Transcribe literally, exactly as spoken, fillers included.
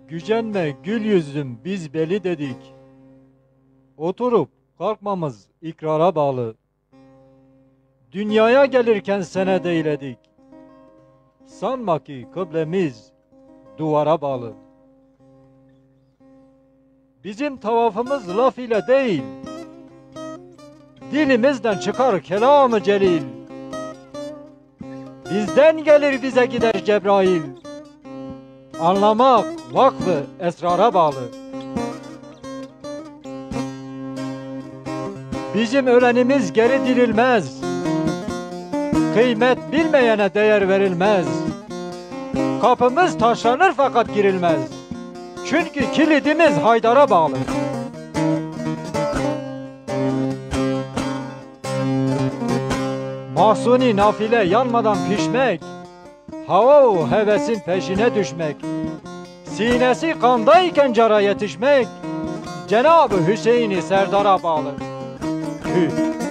Gücenme gül yüzüm biz beli dedik. Oturup kalkmamız ikrara bağlı. Dünyaya gelirken senede eyledik. Sanma ki kıblemiz duvara bağlı. Bizim tavafımız laf ile değil, dilimizden çıkar kelam-ı celil. Bizden gelir bize gider Cebrail. Anlamak vakfı esrara bağlı. Bizim ölenimiz geri dirilmez. Kıymet bilmeyene değer verilmez. Kapımız taşlanır fakat girilmez. Çünkü kilidimiz Haydar'a bağlı. Mahsuni nafile yanmadan pişmek, hava o hevesin peşine düşmek, sinesi kandayken cara yetişmek, Cenab-ı Hüseyin'i Serdar'a bağlı. Hü.